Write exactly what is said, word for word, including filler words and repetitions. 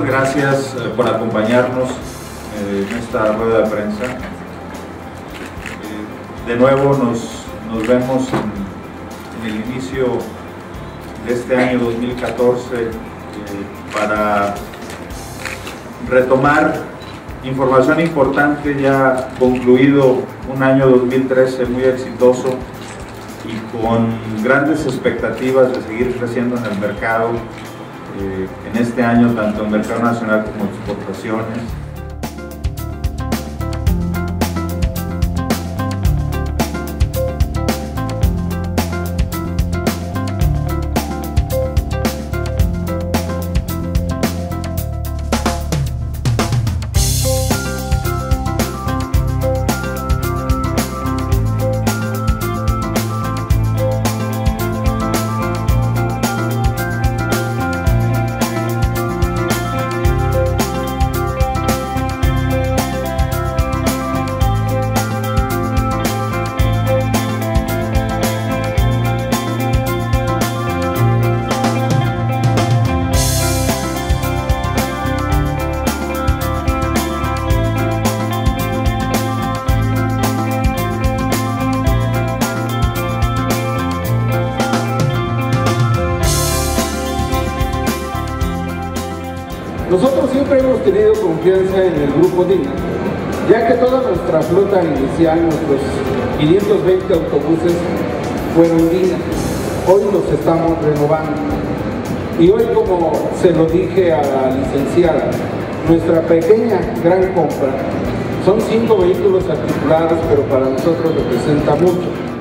muchas gracias eh, por acompañarnos eh, en esta rueda de prensa. Eh, de nuevo nos, nos vemos en, en el inicio de este año dos mil catorce eh, para retomar información importante. Ya concluido un año dos mil trece muy exitoso y con grandes expectativas de seguir creciendo en el mercado eh, en este año, tanto en mercado nacional como exportaciones. Nosotros siempre hemos tenido confianza en el Grupo Dina, ya que toda nuestra flota inicial, nuestros quinientos veinte autobuses, fueron Dina. Hoy los estamos renovando. Y hoy, como se lo dije a la licenciada, nuestra pequeña gran compra son cinco vehículos articulados, pero para nosotros representa mucho.